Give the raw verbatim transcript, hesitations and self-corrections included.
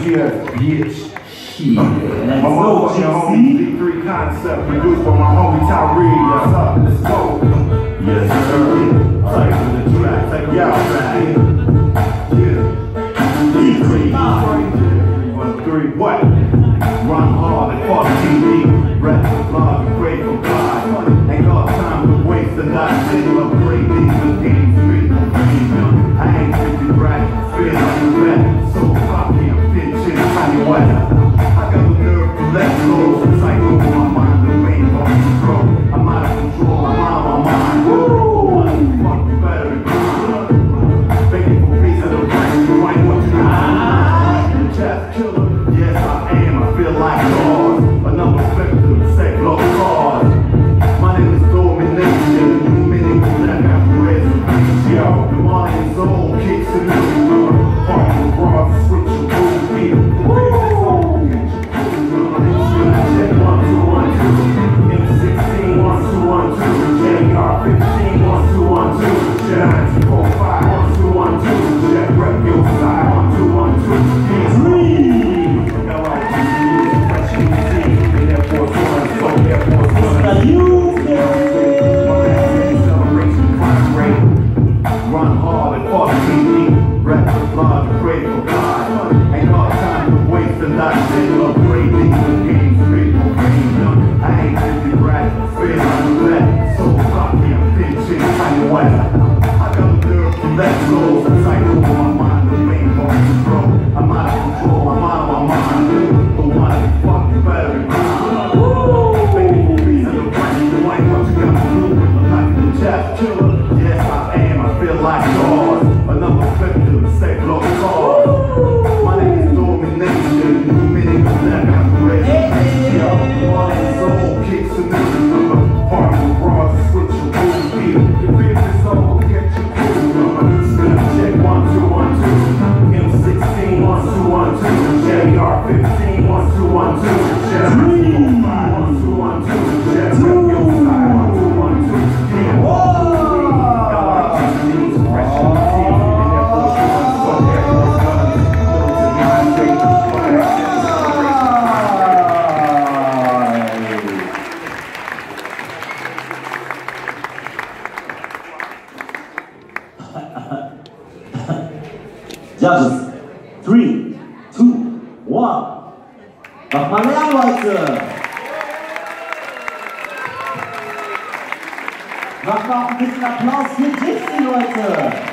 Yes, bitch. Shit. My motherfucking homie D three Concept, produced by my homie Tyree. Yes, up. Let's go. Yes, sir. Take it to the track. Take it to the track. Yeah. D three. One, three, what? Run hard and fuck T V. Rest the blog and pray for God. Ain't got time to waste a lot. City upgrade these with games. Street. I ain't fifty right. Spin on the back. So fucking bitch in tiny what? I got the nerve to let go. Psycho on my mind. The rain on control. I'm out of control. I'm out of my mind. Woo! Fuck you better than God. Begging for peace and the right. You ain't what you got. Chest killer. Yes, I am. I feel like God. Another spectrum. Say low cause. My name is Domination. You meaning that I'm reservation. Yo, the mind is old. Kicks in the river. Park the bras. Switch your rules. Feel the business on. Check one, two, one, two. M sixteen, one, two, one, two. J R fifteen, one, two, one, two. J four, five, one, two, one, two. Jet rep your side, one, two, one, two. Run hard and fuck T V. Rap the blog and pray for God. Ain't got time to waste a lot. Shit upgrade these games. People game. I ain't fifty right. Spin on the back. So fucking bitch in tiny way. I got a nerve to let go. Psycho on my mind. The main on control. I'm out of control. I'm out of my mind. But why the fuck you better than God? Woo! Baby for reason the right. You ain't what you got to do. I'm like the chest killer. Yes, I am. I feel like God. Another victim, say low cause. My name is Domination. You meaning that I'm ready. Yo, my soul kicks in the part of the bras. Switch your rules. Feel your business all. Get your cool. Check one, two, one, two. M sixteen, one, two, one, two. J R fifteen, one, two, one, two. J five, one, two, one, two. Jet rep your side, one, two, one, two. Yeah. Judges, three, two, one. Mach mal Lärm, Leute! Mach mal ein bisschen Applaus für Dixie, Leute!